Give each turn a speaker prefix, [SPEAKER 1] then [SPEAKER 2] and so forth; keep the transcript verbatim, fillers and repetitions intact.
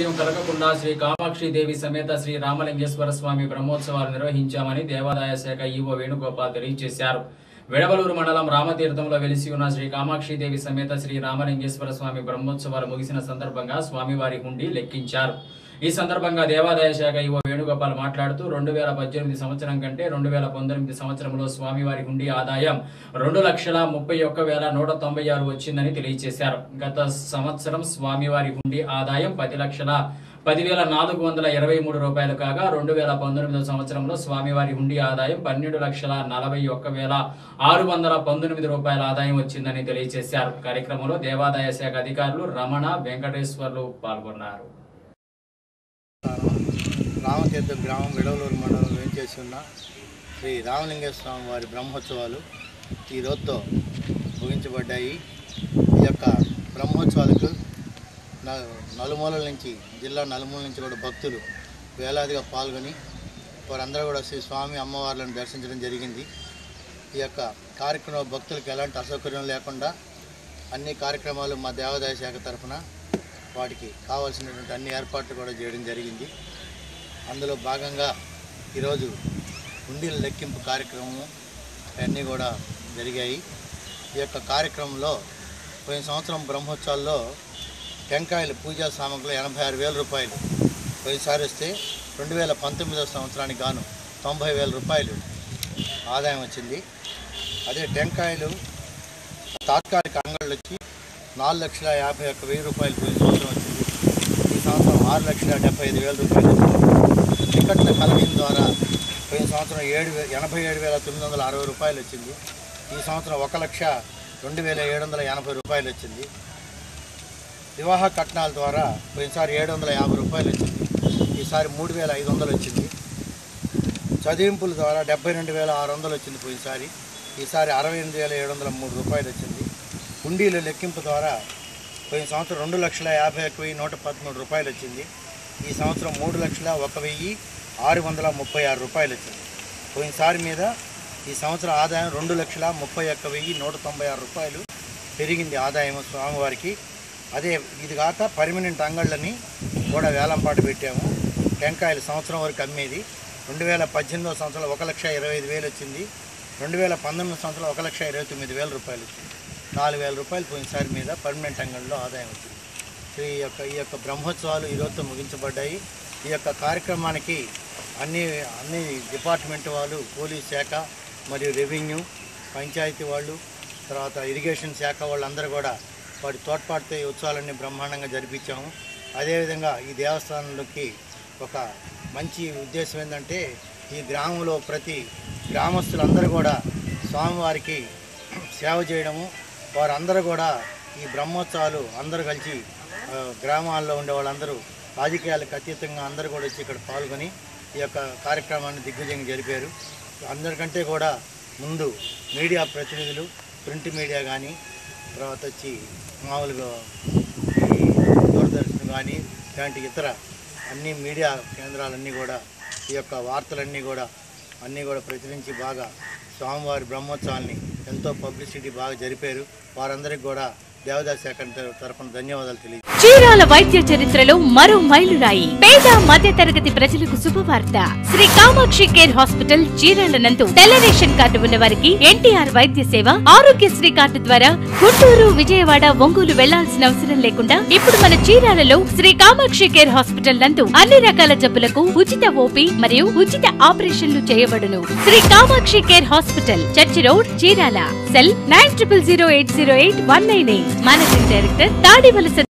[SPEAKER 1] కలగకుండా శ్రీ కామాక్షి దేవి సమేత శ్రీ రామలింగేశ్వర స్వామి బ్రహ్మోత్సవాలు నిర్వహించామని దేవాదాయ శాఖ ఈవో వేణుగోపాల్ తెలియజేశారు. వెడవలూరు మండలం రామతీర్థంలో వెలిసి ఉన్న శ్రీ కామాక్షి దేవి సమేత శ్రీ రామలింగేశ్వర స్వామి బ్రహ్మోత్సవాలు ముగిసిన సందర్భంగా స్వామివారి హుండీ లెక్కించారు. ఈ సందర్భంగా దేవాదాయ శాఖ ఈవో వేణుగోపాల్ మాట్లాడుతూ రెండు వేల పద్దెనిమిది సంవత్సరం కంటే రెండు వేల పంతొమ్మిది సంవత్సరంలో స్వామివారి హుండీ ఆదాయం రెండు లక్షల ముప్పై ఒక్క వేల నూట తొంభై ఆరు వచ్చిందని తెలియజేశారు. గత సంవత్సరం స్వామివారి హుండీ ఆదాయం పది లక్షల పదివేల నాలుగు వందల ఇరవై మూడు రూపాయలు కాగా రెండు వేల పంతొమ్మిదో సంవత్సరంలో స్వామివారి హుండీ ఆదాయం పన్నెండు లక్షల నలభై ఒక్క వేల ఆరు వందల పంతొమ్మిది రూపాయల ఆదాయం వచ్చిందని తెలియజేశారు. కార్యక్రమంలో దేవాదాయ శాఖ అధికారులు రమణ, వెంకటేశ్వర్లు పాల్గొన్నారు.
[SPEAKER 2] రామతీర్థం గ్రామం వెడవలూరు మండలంలో వేంచేసి ఉన్న శ్రీ రామలింగేశ్వర స్వామి వారి బ్రహ్మోత్సవాలు ఈ రోజుతో ముగించబడ్డాయి. ఈ యొక్క బ్రహ్మోత్సవాలకు నలుమూలల నుంచి జిల్లా నలుమూల నుంచి కూడా భక్తులు వేలాదిగా పాల్గొని వారందరూ కూడా శ్రీ స్వామి అమ్మవార్లను దర్శించడం జరిగింది. ఈ యొక్క కార్యక్రమం భక్తులకు ఎలాంటి అసౌకర్యం లేకుండా అన్ని కార్యక్రమాలు మా దేవాదాయ శాఖ తరఫున వాటికి కావాల్సినటువంటి అన్ని ఏర్పాట్లు కూడా చేయడం జరిగింది. అందులో భాగంగా ఈరోజు హుండీల లెక్కింపు కార్యక్రమం అన్నీ కూడా జరిగాయి. ఈ యొక్క కార్యక్రమంలో పోయిన సంవత్సరం బ్రహ్మోత్సవాల్లో టెంకాయలు పూజా సామగ్రిలు ఎనభై ఆరు వేల రూపాయలు పోయినసారి వస్తే రెండు వేల పంతొమ్మిదవ సంవత్సరానికి గాను తొంభై వేల రూపాయలు ఆదాయం వచ్చింది. అదే టెంకాయలు తాత్కాలిక అంగళ్ళు వచ్చి నాలుగు లక్షల యాభై ఒక్క వెయ్యి రూపాయలు పోయిన సంవత్సరం వచ్చింది. ఈ సంవత్సరం ఆరు లక్షల డెబ్బై ఐదు వేల రూపాయలు వచ్చింది. టికెట్ల కలెక్షన్ ద్వారా పోయిన సంవత్సరం ఏడు ఎనభై ఏడు వేల తొమ్మిది వందల అరవై రూపాయలు వచ్చింది. ఈ సంవత్సరం ఒక లక్ష రెండు వేల ఏడు వందల ఎనభై రూపాయలు వచ్చింది. వివాహ కట్నాల ద్వారా పోయినసారి ఏడు వందల యాభై రూపాయలు వచ్చింది. ఈసారి మూడు వేల ఐదు వందలు వచ్చింది. చదివింపుల ద్వారా డెబ్బై రెండు వేల ఆరు వందలు వచ్చింది పోయినసారి. ఈసారి అరవై ఎనిమిది వేల ఏడు వందల మూడు రూపాయలు వచ్చింది. హుండీల లెక్కింపు ద్వారా పోయిన సంవత్సరం రెండు లక్షల యాభై ఒక్క వెయ్యి నూట పదమూడు రూపాయలు వచ్చింది. ఈ సంవత్సరం మూడు లక్షల ఒక వెయ్యి ఆరు వందల ముప్పై ఆరు రూపాయలు వచ్చింది. పోయినసారి మీద ఈ సంవత్సరం ఆదాయం రెండు లక్షల ముప్పై ఒక్క వెయ్యి నూట తొంభై ఆరు రూపాయలు పెరిగింది ఆదాయం స్వామివారికి. అదే ఇది కాక పర్మనెంట్ అంగళ్ళని కూడా వేలంపాటు పెట్టాము. టెంకాయలు సంవత్సరం వరకు అమ్మేది రెండు వేల పద్దెనిమిదవ సంవత్సరంలో ఒక లక్ష ఇరవై ఐదు వేలు వచ్చింది. రెండు వేల పంతొమ్మిది సంవత్సరంలో ఒక లక్ష ఇరవై తొమ్మిది వేల రూపాయలు వచ్చింది. నాలుగు వేల రూపాయలు పోయినసారి మీద పర్మనెంట్ అంగళ్ళలో ఆదాయం వచ్చింది. ఈ యొక్క ఈ యొక్క బ్రహ్మోత్సవాలు ఈరోజుతో ముగించబడ్డాయి. ఈ యొక్క కార్యక్రమానికి అన్ని అన్ని డిపార్ట్మెంట్ వాళ్ళు, పోలీస్ శాఖ మరియు రెవెన్యూ, పంచాయతీ వాళ్ళు, తర్వాత ఇరిగేషన్ శాఖ వాళ్ళందరూ కూడా వాటి తోడ్పాటుతో ఈ ఉత్సవాలన్నీ బ్రహ్మాండంగా జరిపించాము. అదేవిధంగా ఈ దేవస్థానంలోకి ఒక మంచి ఉద్దేశం ఏంటంటే ఈ గ్రామంలో ప్రతి గ్రామస్తులందరూ కూడా స్వామివారికి సేవ చేయడము, వారందరూ కూడా ఈ బ్రహ్మోత్సవాలు అందరూ కలిసి గ్రామాల్లో ఉండే వాళ్ళందరూ రాజకీయాలకు అతీతంగా అందరూ కూడా వచ్చి ఇక్కడ పాల్గొని ఈ యొక్క కార్యక్రమాన్ని దిగ్విజయంగా జరిపారు. అందరికంటే కూడా ముందు మీడియా ప్రతినిధులు, ప్రింట్ మీడియా కానీ, తర్వాత వచ్చి మామూలుగా ఈ దూరదర్శన్ కానీ ఇలాంటి ఇతర అన్ని మీడియా కేంద్రాలన్నీ కూడా ఈ యొక్క వార్తలన్నీ కూడా అన్నీ కూడా ప్రచురించి బాగా స్వామివారి బ్రహ్మోత్సవాన్ని ఎంతో పబ్లిసిటీ బాగా జరిపారు. వారందరికీ కూడా దేవాదాయ శాఖ తరఫున ధన్యవాదాలు తెలియజేస్తాను.
[SPEAKER 3] చీరాల వైద్య చరిత్రలో మరో మైలురాయి. పేద మధ్య తరగతి ప్రజలకు శుభవార్త. శ్రీ కామాక్షి కేర్ హాస్పిటల్ చీరాల నందు తెల్ల రేషన్ కార్డు ఉన్న వారికి ఎన్టీఆర్ వైద్య సేవ, ఆరోగ్యశ్రీ కార్డు ద్వారా గుంటూరు, విజయవాడ, ఒంగోలు వెళ్లాల్సిన అవసరం లేకుండా ఇప్పుడు మన చీరాలలో శ్రీ కామాక్షి కేర్ హాస్పిటల్ నందు అన్ని రకాల జబ్బులకు ఉచిత ఓపీ మరియు ఉచిత ఆపరేషన్లు చేయబడును. Shri Kamakshi care hospital, church road, Chirala. Cell nine triple zero eight zero eight one nine eight. Managing director Tadivalasa